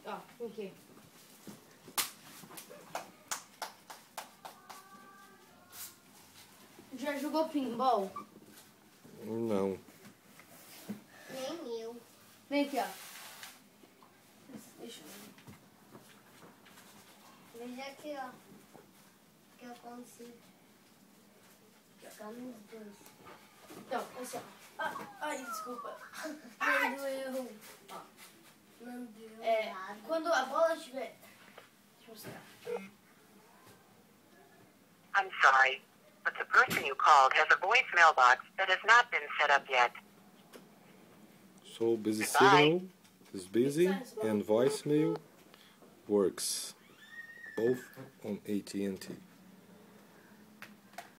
Ó, aqui. Já jogou pinball? Não. Nem eu. Vem aqui, ó. Deixa eu ver. Veja aqui, ó. Que eu consigo jogar nos dois. Então, assim, ó. Ai, desculpa. Não doeu. Ó. Não doeu nada. Quando a bola estiver... Deixa eu mostrar. I'm sorry, but the person you called has a voicemail box that has not been set up yet. So busy Goodbye. signal is busy and voicemail works. Both on AT&T.